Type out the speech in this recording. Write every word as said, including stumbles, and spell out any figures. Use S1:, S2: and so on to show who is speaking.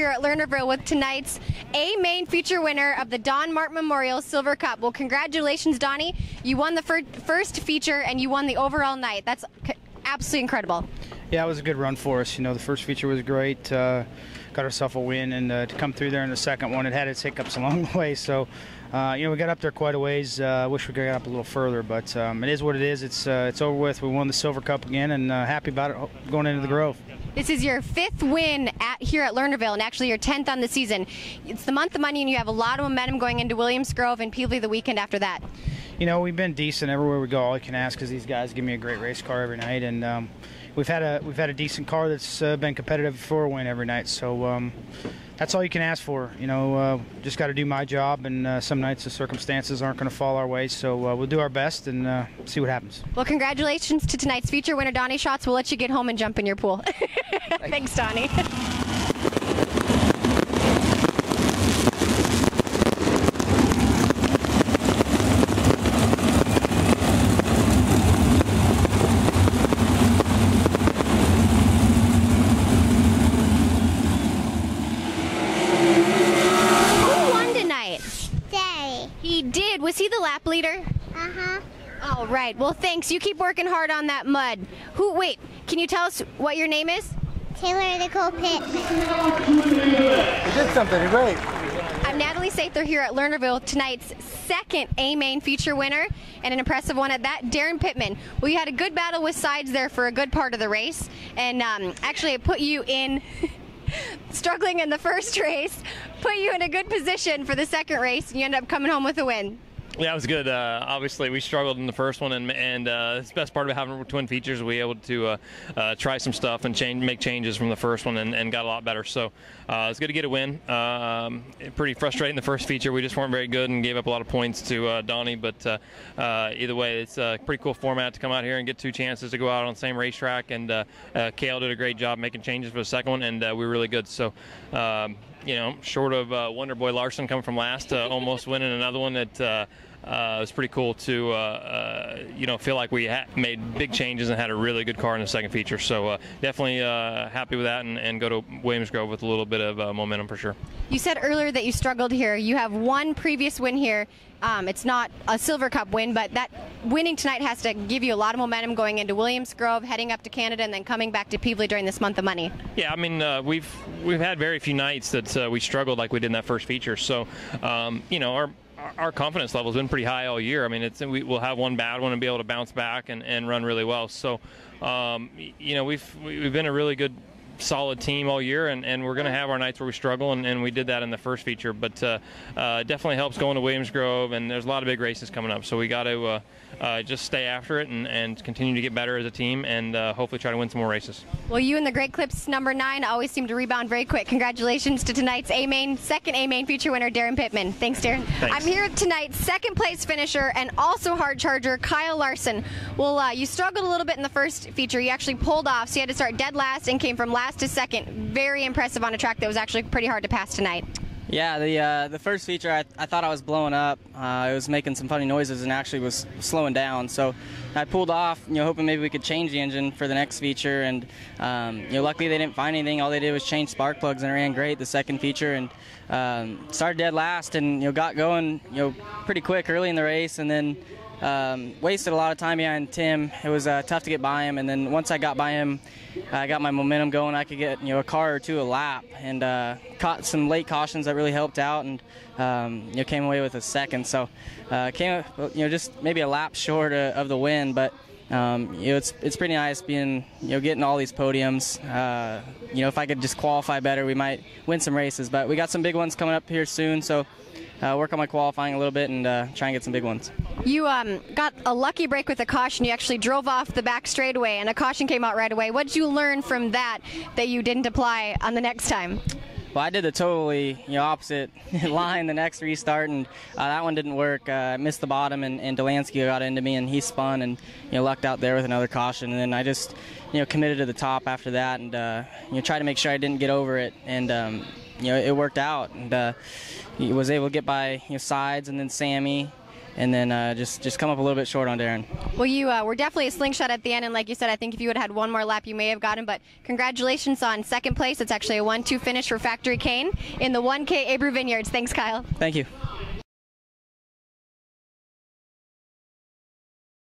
S1: here at Lernerville with tonight's A main feature winner of the Don Martin Memorial Silver Cup. Well, congratulations, Donnie. You won the fir first feature and you won the overall night. That's absolutely incredible.
S2: Yeah, it was a good run for us. You know, the first feature was great. Uh, got ourselves a win, and uh, to come through there in the second one, it had its hiccups along the way. So, uh, you know, we got up there quite a ways. I uh, wish we could get up a little further, but um, it is what it is. It's uh, it's over with. We won the Silver Cup again, and uh, happy about it going into the Grove.
S1: This is your fifth win at here at Lernerville, and actually your tenth on the season. It's the month of money, and you have a lot of momentum going into Williams Grove and Peevely the weekend after that.
S2: You know, we've been decent everywhere we go. All I can ask is these guys give me a great race car every night, and um, we've had a we've had a decent car that's uh, been competitive for a win every night. So um, that's all you can ask for. You know, uh, just got to do my job, and uh, some nights the circumstances aren't going to fall our way. So uh, we'll do our best and uh, see what happens.
S1: Well, congratulations to tonight's feature winner, Donnie Schatz. We'll let you get home and jump in your pool. Thanks, Donnie. He did. Was he the lap leader?
S3: Uh-huh.
S1: All right. Well, thanks. You keep working hard on that mud. Who? Wait. Can you tell us what your name is?
S3: Taylor Nicole Pitt.
S4: You did something great.
S1: I'm Natalie Sather here at Lernerville, tonight's second A main feature winner, and an impressive one at that, Darren Pittman. Well, you had a good battle with sides there for a good part of the race, and um, actually it put you in struggling in the first race, put you in a good position for the second race, and you end up coming home with a win.
S5: Yeah, it was good. Uh, obviously, we struggled in the first one, and, and uh, it's the best part of having twin features. We were able to uh, uh, try some stuff and change, make changes from the first one, and, and got a lot better. So uh, it's good to get a win. Um, pretty frustrating the first feature. We just weren't very good and gave up a lot of points to uh, Donnie. But uh, uh, either way, it's a pretty cool format to come out here and get two chances to go out on the same racetrack. And uh, uh, Kale did a great job making changes for the second one, and uh, we were really good. So. Um, you know, short of uh, Wonder Boy Larson coming from last, uh, almost winning another one, that uh, uh, it was pretty cool to, uh, uh, you know, feel like we ha made big changes and had a really good car in the second feature. So uh, definitely uh, happy with that, and, and go to Williams Grove with a little bit of uh, momentum for sure.
S1: You said earlier that you struggled here. You have one previous win here. Um, it's not a Silver Cup win, but that winning tonight has to give you a lot of momentum going into Williams Grove, heading up to Canada, and then coming back to Peevely during this month of money. Yeah, I mean, uh, we've we've had very few nights that uh, we struggled like we did in that first feature. So, um, you know, our our confidence level has been pretty high all year. I mean, it's we, we'll have one bad one and be able to bounce back and, and run really well. So, um, you know, we've we've been a really good, solid team all year, and, and we're going to have our nights where we struggle, and, and we did that in the first feature, but uh, uh, it definitely helps going to Williams Grove, and there's a lot of big races coming up, so we got to uh, uh, just stay after it and, and continue to get better as a team, and uh, hopefully try to win some more races. Well, you and the Great Clips number nine always seem to rebound very quick. Congratulations to tonight's A-Main, second A-Main feature winner, Darren Pittman. Thanks, Darren. Thanks. I'm here with tonight's second place finisher and also hard charger, Kyle Larson. Well, uh, you struggled a little bit in the first feature. You actually pulled off, so you had to start dead last and came from last to second. Very impressive on a track that was actually pretty hard to pass tonight.
S6: Yeah, the uh, the first feature, I, I thought I was blowing up. Uh, it was making some funny noises and actually was slowing down. So I pulled off, you know, hoping maybe we could change the engine for the next feature. And um, you know, luckily they didn't find anything. All they did was change spark plugs, and it ran great the second feature. And um, started dead last, and you know, got going, you know, pretty quick early in the race, and then um, wasted a lot of time behind Tim. It was uh, tough to get by him. And then once I got by him, I got my momentum going. I could get, you know, a car or two a lap, and uh, caught some late cautions that really helped out, and um, you know, came away with a second. So uh, came, you know, just maybe a lap short of, of the win, but um, you know, it's it's pretty nice being, you know, getting all these podiums. Uh, you know, if I could just qualify better, we might win some races. But we got some big ones coming up here soon, so uh, work on my qualifying a little bit and uh, try and get some big ones. You um, got a lucky break with a caution. You actually drove off the back straightaway, and a caution came out right away. What did you learn from that that you didn't apply on the next time? Well, I did the totally, you know, opposite line the next restart, and uh, that one didn't work. Uh, I missed the bottom, and, and Delansky got into me, and he spun and, you know, lucked out there with another caution. And then I just, you know, committed to the top after that, and uh, you know, tried to make sure I didn't get over it. And um, you know, it worked out, and uh, he was able to get by, you know, Sides and then Sammy. and then uh, just just come up a little bit short on Darren.
S1: Well, you uh, were definitely a slingshot at the end, and like you said, I think if you would have had one more lap, you may have gotten. But congratulations on second place. It's actually a one two finish for Factory Cane in the one K Abreu Vineyards. Thanks, Kyle.
S6: Thank you.